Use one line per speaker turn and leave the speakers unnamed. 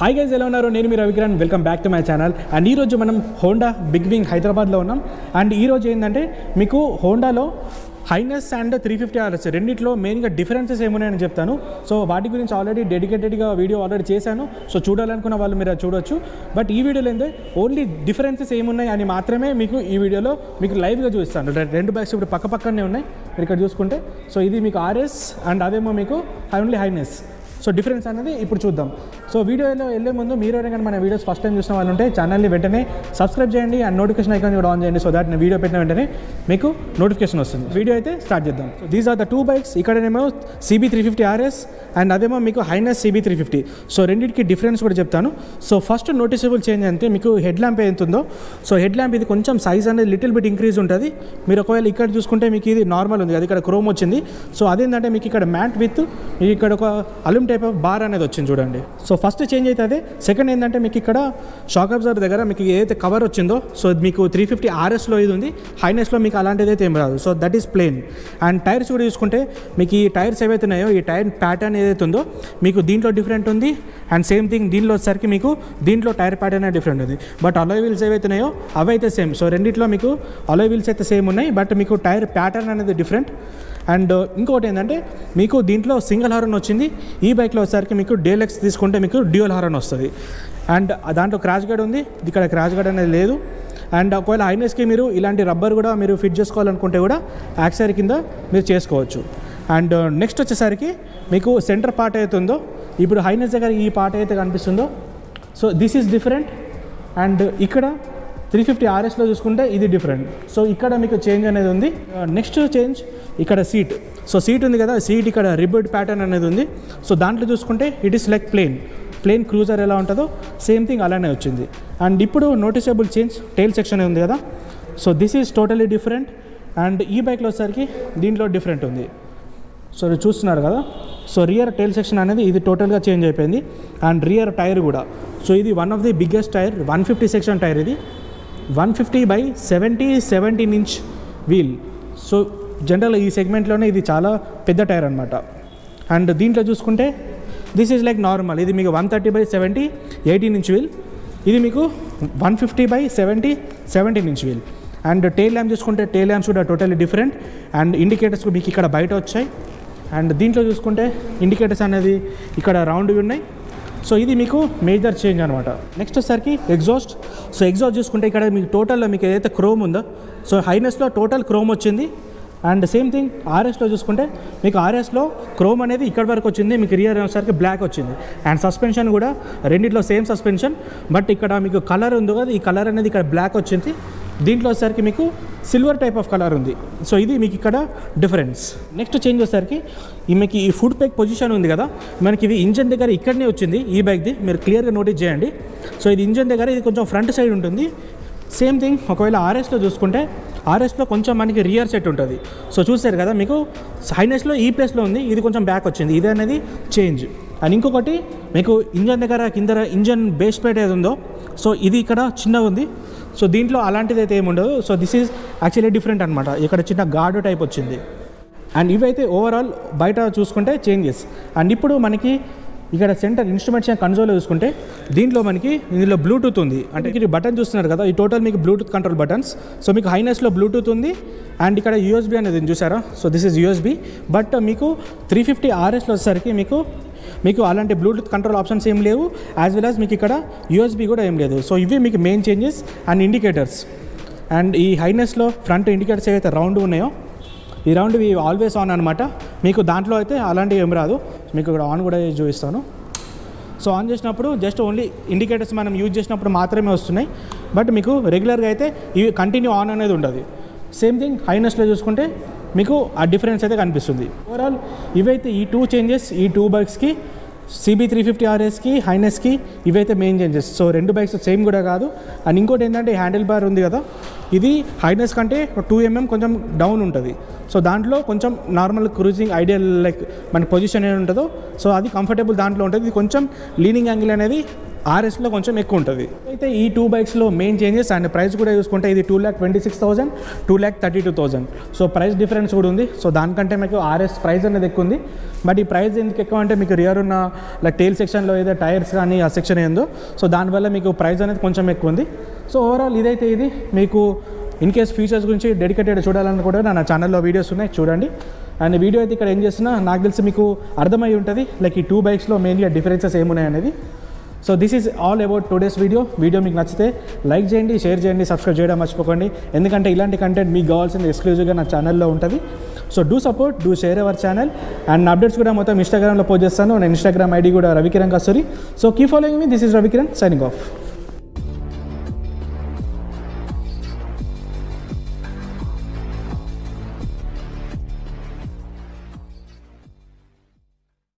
Hi guys, ఎలా ఉన్నారు? నేను మీ Ravikiran. Welcome back to my channel. And ఈరోజు మనం హోండా బిగ్ వింగ్ హైదరాబాద్లో ఉన్నాం. అండ్ ఈరోజు ఏంటంటే మీకు హోండాలో హైనెస్ అండ్ 350 RS రెండిట్లో మెయిన్గా డిఫరెన్సెస్ ఏమున్నాయని చెప్తాను. సో వాటి గురించి ఆల్రెడీ డెడికేటెడ్గా వీడియో ఆల్రెడీ చేశాను. సో చూడాలనుకున్న వాళ్ళు మీరు చూడొచ్చు. బట్ ఈ వీడియోలో ఏంటంటే ఓన్లీ డిఫరెన్సెస్ ఏమున్నాయి అని మాత్రమే మీకు ఈ వీడియోలో మీకు లైవ్గా చూపిస్తాను. రెండు బైక్స్ ఇప్పుడు పక్కనే ఉన్నాయి మీరు ఇక్కడ చూసుకుంటే. సో ఇది మీకు RS అండ్ అదేమో మీకు ఓన్లీ హైనెస్. సో డిఫరెన్స్ అనేది ఇప్పుడు చూద్దాం. సో వీడియోలో వెళ్ళే ముందు మీరు ఎవరైనా మన వీడియోస్ ఫస్ట్ టైం చూసిన వాళ్ళు ఉంటే ఛానల్ని వెంటనే సబ్స్క్రైబ్ చేయండి అండ్ నోటిఫికేషన్ ఐకాన్ కూడా ఆన్ చేయండి. సో దాట్ నేను వీడియో పెట్టిన వెంటనే మీకు నోటిఫికేషన్ వస్తుంది. వీడియో అయితే స్టార్ట్ చేద్దాం. So these are the two bikes. ఇక్కడనేమో CB350 RS అండ్ అదేమో మీకు H'ness CB350. సో రెండింటికి డిఫరెన్స్ కూడా చెప్తాను. సో ఫస్ట్ నోటిసబుల్ చేంజ్ అంటే మీకు హెడ్ ల్యాంప్ ఎంత ఉందో. సో హెడ్ ల్యాంప్ ఇది కొంచెం సైజ్ అనేది లిటిల్ బిట్ ఇంక్రీజ్ ఉంటుంది. మీరు ఒకవేళ ఇక్కడ చూసుకుంటే మీకు ఇది నార్మల్ ఉంది, అది ఇక్కడ క్రోమ్ వచ్చింది. సో అదేంటంటే మీకు ఇక్కడ మ్యాట్ విత్ మీకు ఇక్కడ ఒక అల్యూమ్ టైప్ ఆఫ్ బార్ అనేది వచ్చింది చూడండి. సో ఫస్ట్ చేంజ్ అయితే అదే. సెకండ్ ఏంటంటే మీకు ఇక్కడ షాక్ అబ్జర్వర్ దగ్గర మీకు ఏదైతే కవర్ వచ్చిందో సో మీకు 350 RSలో ఇది ఉంది, హైనెస్లో మీకు అలాంటిది అయితే ఏం రాదు. So that is plain. And tyres కూడా చూసుకుంటే మీకు ఈ టైర్స్ ఏవైతే ఉన్నాయో ఈ టైర్ ప్యాటర్న్ ఏదైతే ఉందో మీకు దీంట్లో డిఫరెంట్ ఉంది. అండ్ సేమ్ థింగ్ దీంట్లో వచ్చేసరికి మీకు దీంట్లో టైర్ ప్యాటర్న్ అనేది డిఫరెంట్ ఉంది. బట్ అలాయ్ వీల్స్ ఏవైతే ఉన్నాయో అవి అయితే సేమ్. సో రెండిట్లో మీకు అలాయ్ వీల్స్ అయితే సేమ్ ఉన్నాయి, బట్ మీకు టైర్ ప్యాటర్న్ అనేది డిఫరెంట్. అండ్ ఇంకోటి ఏంటంటే మీకు దీంట్లో సింగిల్ హారన్ వచ్చింది. ఈ బైక్లో వచ్చేసరికి మీకు డీలక్స్ తీసుకుంటే మీకు డ్యూయల్ హారన్ వస్తుంది. అండ్ దాంట్లో క్రాష్ గార్డ్ ఉంది, ఇక్కడ క్రాష్ గార్డ్ అనేది లేదు. అండ్ ఒకవేళ హైనెస్కి మీరు ఇలాంటి రబ్బర్ కూడా మీరు ఫిట్ చేసుకోవాలనుకుంటే కూడా యాక్సరీ కింద మీరు చేసుకోవచ్చు. అండ్ నెక్స్ట్ వచ్చేసరికి మీకు సెంటర్ పార్ట్ అయితే ఉందో ఇప్పుడు హైనెస్ దగ్గర ఈ పార్ట్ అయితే కనిపిస్తుందో so this is different. And ఇక్కడ 350 RSలో చూసుకుంటే ఇది డిఫరెంట్. సో ఇక్కడ మీకు చేంజ్ అనేది ఉంది. నెక్స్ట్ చేంజ్ ఇక్కడ సీట్. సో సీట్ ఉంది కదా, సీట్ ఇక్కడ రిబర్డ్ ప్యాటర్న్ అనేది ఉంది. సో దాంట్లో చూసుకుంటే it is like plain cruiser ఎలా ఉంటుందో సేమ్ థింగ్ అలానే వచ్చింది. అండ్ ఇప్పుడు నోటిసబుల్ చేంజ్ టైల్ సెక్షన్ ఉంది కదా, so this is totally different. And ఈ బైక్లో వచ్చేసరికి దీంట్లో డిఫరెంట్ ఉంది. సో చూస్తున్నారు కదా, సో రియర్ టైల్ సెక్షన్ అనేది ఇది టోటల్గా చేంజ్ అయిపోయింది. అండ్ రియర్ టైర్ కూడా సో ఇది one of the biggest tyre, 150 section tyre. ఇది 150/70 17 ఇంచ్ వీల్. సో జనరల్ ఈ సెగ్మెంట్లోనే ఇది చాలా పెద్ద టైర్ అనమాట. అండ్ దీంట్లో చూసుకుంటే దిస్ ఈజ్ లైక్ నార్మల్. ఇది మీకు 130/70 18 ఇంచ్ వీల్. ఇది మీకు 150/70 17 inch wheel. And tail lamp చూసుకుంటే టైల్ ల్యాంప్స్ కూడా టోటల్లీ డిఫరెంట్. అండ్ ఇండికేటర్స్ మీకు ఇక్కడ బయట వచ్చాయి. అండ్ దీంట్లో చూసుకుంటే ఇండికేటర్స్ అనేది ఇక్కడ రౌండ్వి ఉన్నాయి. సో ఇది మీకు మేజర్ చేంజ్ అనమాట. నెక్స్ట్ వచ్చేసరికి ఎగ్జాస్ట్. సో ఎగ్జాస్ట్ చూసుకుంటే ఇక్కడ మీకు టోటల్లో మీకు ఏదైతే క్రోమ్ ఉందో సో హైనెస్లో టోటల్ క్రోమ్ వచ్చింది. అండ్ సేమ్ థింగ్ RSలో చూసుకుంటే మీకు RSలో క్రోమ్ అనేది ఇక్కడ వరకు వచ్చింది, మీకు రియర్ వచ్చేసరికి బ్లాక్ వచ్చింది. అండ్ సస్పెన్షన్ కూడా రెండిట్లో సేమ్ సస్పెన్షన్, బట్ ఇక్కడ మీకు కలర్ ఉంది కదా, ఈ కలర్ అనేది ఇక్కడ బ్లాక్ వచ్చింది. దీంట్లో వచ్చేసరికి మీకు సిల్వర్ టైప్ ఆఫ్ కలర్ ఉంది. సో ఇది మీకు ఇక్కడ డిఫరెన్స్. నెక్స్ట్ చేంజ్ వచ్చేసరికి మీకు ఈ ఫుడ్ ప్యాక్ పొజిషన్ ఉంది కదా, మనకి ఇది ఇంజన్ దగ్గర ఇక్కడనే వచ్చింది ఈ బైక్ది, మీరు క్లియర్గా నోటీస్ చేయండి. సో ఇది ఇంజన్ దగ్గర ఇది కొంచెం ఫ్రంట్ సైడ్ ఉంటుంది. సేమ్ థింగ్ ఒకవేళ RSలో చూసుకుంటే RSలో కొంచెం మనకి రియర్ సెట్ ఉంటుంది. సో చూసారు కదా, మీకు హైనెస్లో ఈ ప్లేస్లో ఉంది, ఇది కొంచెం బ్యాక్ వచ్చింది. ఇది అనేది చేంజ్. అండ్ ఇంకొకటి మీకు ఇంజన్ దగ్గర కింద ఇంజన్ బేస్ ప్లేట్ ఏది ఉందో సో ఇది ఇక్కడ చిన్నగా ఉంది. సో దీంట్లో అలాంటిది అయితే ఏమి ఉండదు. So this is actually different అనమాట. ఇక్కడ చిన్న గార్డు టైప్ వచ్చింది. అండ్ ఇవైతే ఓవరాల్ బయట చూసుకుంటే చేంజెస్. అండ్ ఇప్పుడు మనకి ఇక్కడ సెంటర్ ఇన్స్ట్రుమెంట్స్ కన్సోల్ చూసుకుంటే దీంట్లో మనకి ఇందులో బ్లూటూత్ ఉంది. అంటే ఇది బటన్ చూస్తున్నారు కదా, ఈ టోటల్ మీకు బ్లూటూత్ కంట్రోల్ బటన్స్. సో మీకు హైనెస్లో బ్లూటూత్ ఉంది. అండ్ ఇక్కడ USB అనేది చూసారా, so this is USB. But మీకు 350 RSలో వచ్చేసరికి మీకు అలాంటి బ్లూటూత్ కంట్రోల్ ఆప్షన్స్ ఏం లేవు, యాజ్ వెల్ యాజ్ మీకు ఇక్కడ USB కూడా ఏం లేదు. సో ఇవి మీకు main changes. And indicators. And ఈ హైనెస్లో ఫ్రంట్ ఇండికేటర్స్ ఏవైతే రౌండ్ ఉన్నాయో ఈ రౌండ్ ఇవి ఆల్వేస్ ఆన్ అనమాట. మీకు దాంట్లో అయితే అలాంటివి ఏం రాదు. మీకు ఇక్కడ ఆన్ కూడా చూపిస్తాను. సో ఆన్ చేసినప్పుడు జస్ట్ ఓన్లీ ఇండికేటర్స్ మనం యూజ్ చేసినప్పుడు మాత్రమే వస్తున్నాయి, బట్ మీకు రెగ్యులర్గా అయితే ఇవి కంటిన్యూ ఆన్ అనేది ఉండదు. సేమ్ థింగ్ హైనెస్లో చూసుకుంటే మీకు ఆ డిఫరెన్స్ అయితే కనిపిస్తుంది. ఓవరాల్ ఇవైతే ఈ టూ చేంజెస్ ఈ టూ బైక్స్కి, CB350 RSకి హైనెస్కి ఇవైతే మెయిన్ చేంజెస్. సో రెండు బైక్స్ సేమ్ కూడా కాదు. అండ్ ఇంకోటి ఏంటంటే హ్యాండిల్ బార్ ఉంది కదా, ఇది హైనెస్ కంటే 2 mm కొంచెం డౌన్ ఉంటుంది. సో దాంట్లో కొంచెం నార్మల్ క్రూజింగ్ ఐడియల్ లైక్ మన పొజిషన్ ఏమి ఉంటుందో సో అది కంఫర్టబుల్ దాంట్లో ఉంటుంది. ఇది కొంచెం లీనింగ్ యాంగిల్ అనేది RSలో కొంచెం ఎక్కువ ఉంటుంది. అయితే ఈ 2 బైక్స్లో మెయిన్ చేంజెస్ అండ్ ప్రైస్ కూడా చూసుకుంటే ఇది 2,26,000, 2,32,000. సో ప్రైస్ డిఫరెన్స్ కూడా ఉంది. సో దానికంటే మీకు RS ప్రైస్ అనేది ఎక్కువ ఉంది. బట్ ఈ ప్రైస్ ఎందుకు ఎక్కువ అంటే మీకు రియర్ ఉన్న లైక్ టైల్ సెక్షన్లో ఏదో టైర్స్ కానీ ఆ సెక్షన్ ఏందో, సో దానివల్ల మీకు ప్రైస్ అనేది కొంచెం ఎక్కువ ఉంది. సో ఓవరాల్ ఇదైతే ఇది మీకు ఇన్ కేస్ ఫీచర్స్ గురించి డెడికేటెడ్ చూడాలని కూడా నా ఛానల్లో వీడియోస్ ఉన్నాయి, చూడండి. అండ్ వీడియో అయితే ఇక్కడ ఏం చేస్తున్నా నాకు తెలిసి మీకు అర్థమై ఉంటుంది లైక్ ఈ 2 బైక్స్లో మెయిన్గా డిఫరెన్సెస్ ఏమున్నాయి అనేది. So this is all about today's video మీకు నచ్చితే లైక్ చేయండి, షేర్ చేయండి, సబ్స్క్రైబ్ చేయడం మర్చిపోకండి. ఎందుకంటే ఇలాంటి కంటెంట్ మీకు కావాల్సింది ఎక్స్క్లూజివ్గా నా ఛానల్లో ఉంటుంది. So do support, do share our channel. And updates కూడా మొత్తం ఇన్స్టాగ్రామ్లో పోస్ట్ చేస్తాను. నేను ఇన్స్టాగ్రామ్ ఐడి కూడా Ravikiran Kasturi. So keep following me. This is Ravikiran signing of.